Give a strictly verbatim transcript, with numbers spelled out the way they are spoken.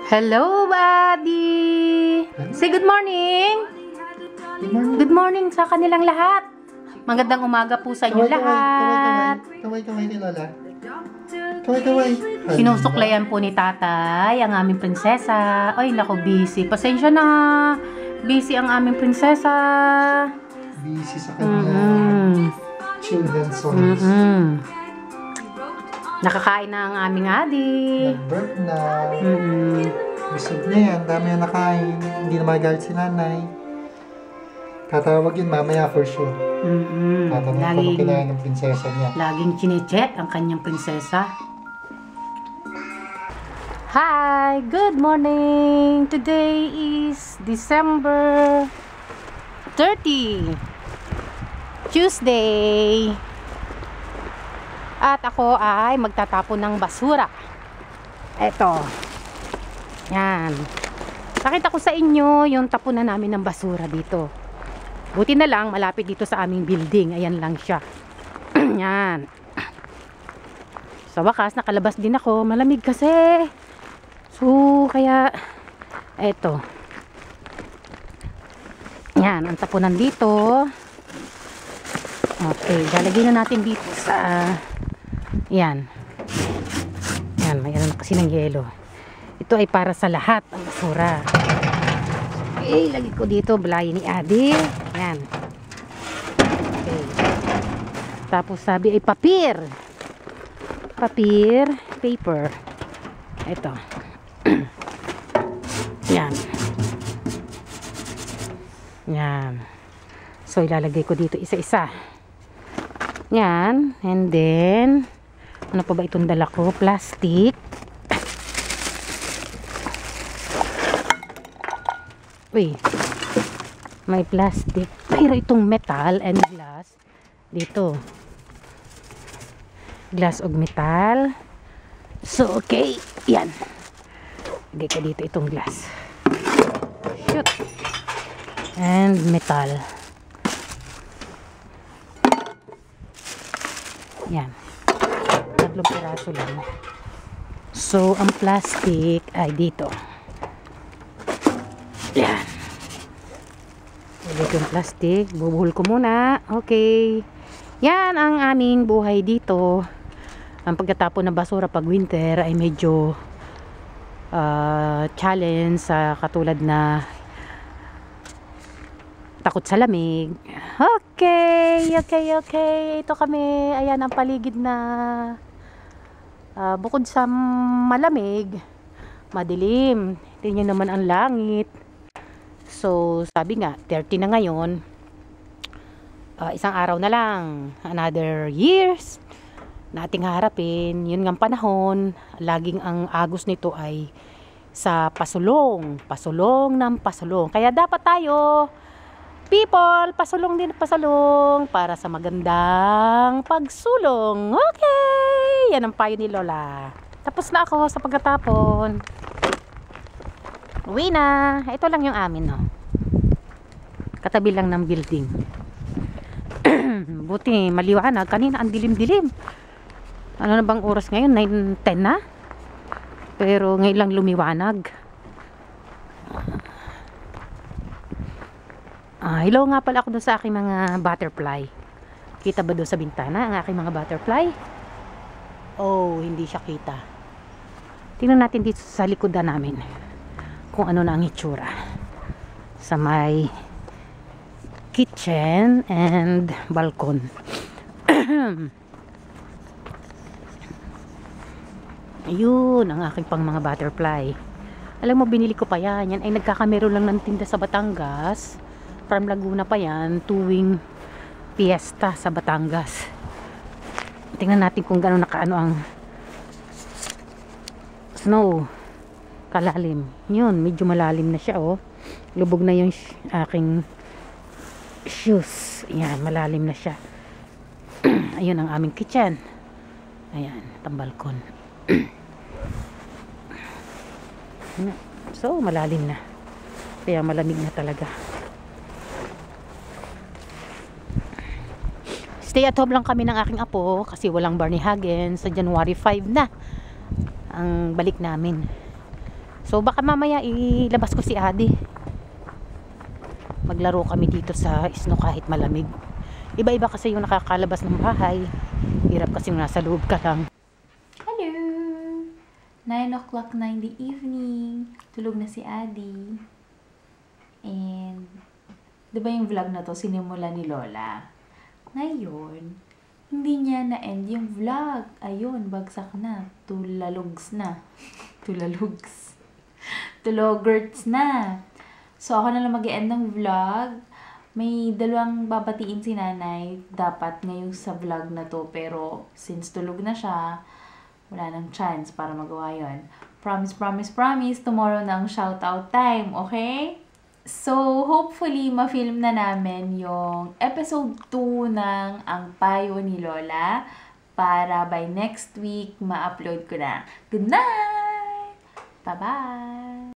Hello, buddy! Say good morning! Good morning. Good morning sa kanilang lahat. Magandang umaga po sa inyo lahat. Kaway, kaway, kaway, Lola. Kaway, kaway. Sinusuklayan po ni tatay ang aming prinsesa. Ay, naku, busy. Pasensya na. Busy ang aming prinsesa. Busy sa kanya. Mm-hmm. Children's songs. Mm-hmm. Nakakain na ang aming adik. Nag-birth na. Mm-hmm. Busog na yan. Dami na nakain. Hindi na magalit si nanay. Tatawag yun mamaya for sure. Mm-hmm. Tatanong ko Laging, kung kinain ng prinsesa niya. laging chinecheck ang kanyang prinsesa. Hi! Good morning! Today is December thirtieth, Tuesday. At ako ay magtatapon ng basura. Eto. Yan. Nakita ko sa inyo yung tapunan namin ng basura dito. Buti na lang, malapit dito sa aming building. Ayan lang siya. Yan. Sa wakas, nakalabas din ako. Malamig kasi. So, kaya, eto. Yan, ang tapunan dito. Okay, lalagyan na natin dito sa, yan. Yan, may ano kasi ng yelo. Ito ay para sa lahat ang basura. Okay, lagi ko dito, balayin ni Adi. Yan. Okay. Tapos sabi ay papir. Papir, paper. Ito. Yan. Yan. So, ilalagay ko dito isa-isa. Yan. And then, ano pa ba itong dala ko? Plastic. Uy. May plastic. Pero itong metal and glass. Dito. Glass o metal. So, okay. Yan. Lagay ko dito itong glass. Shoot. And metal. Yan. Tatlong piraso lang. So, ang plastic ay dito. Yan. Ulit yung plastic. Bubuhol ko muna. Okay. Yan ang aming buhay dito. Ang pagkatapon ng basura pag winter ay medyo uh, challenge sa uh, katulad na takot sa lamig. Okay, okay, okay. Ito kami. Ayan ang paligid na uh, bukod sa malamig, madilim. Tingnan naman ang langit. So, sabi nga, thirty na ngayon. Uh, isang araw na lang. Another years nating harapin. Yun ng panahon. Laging ang agos nito ay sa pasulong. Pasulong ng pasulong. Kaya dapat tayo, people, pasulong din pasulong para sa magandang pagsulong. Okay! Yan ang payo ni Lola. Tapos na ako sa pagkatapon. Uwi na. Ito lang yung amin, no. Katabi lang ng building. Buti, maliwanag. Kanina, ang dilim-dilim. Ano na bang oras ngayon? nine ten na? Pero ngayon lang lumiwanag. Ah, hello nga pala ako doon sa aking mga butterfly. Kita ba doon sa bintana ang aking mga butterfly? Oh, hindi siya kita. Tingnan natin dito sa likodan namin kung ano na ang itsura sa may kitchen and balkon. Ayun ang aking pang mga butterfly. Alam mo, binili ko pa yan. Yan ay nagkakamero lang ng tinda sa Batangas. From Laguna pa yan, tuwing piyesta sa Batangas. Tingnan natin kung gano'n nakaano ang snow. Kalalim. Yun, medyo malalim na siya, oh. Lubog na yung aking shoes. Ayan, malalim na siya. Ayun ang aming kitchen. Ayan, tambalkon. So, malalim na. Kaya malamig na talaga. Stay at home lang kami ng aking apo kasi walang Barney Hagen. Sa January five na ang balik namin. So baka mamaya ilabas ko si Adi. Maglaro kami dito sa snow kahit malamig. Iba-iba kasi yung nakakalabas ng bahay. Hirap kasi yung nasa loob ka lang. Hello! nine o'clock na in the evening. Tulog na si Adi. And, di ba yung vlog na to, sinimula ni Lola? Ngayon, hindi niya na-end yung vlog. Ayun, bagsak na. Tulalugs na. Tulalugs. Tulogerts na. So, ako na lang mag-end ng vlog. May dalawang babatiin si nanay dapat ngayon sa vlog na to. Pero, since tulog na siya, wala nang chance para magawa yun. Promise, promise, promise, tomorrow na ang shoutout time, okay? So, hopefully, ma-film na namin yung episode two ng Ang Payo ni Lola para by next week, ma-upload ko na. Good night! Bye-bye!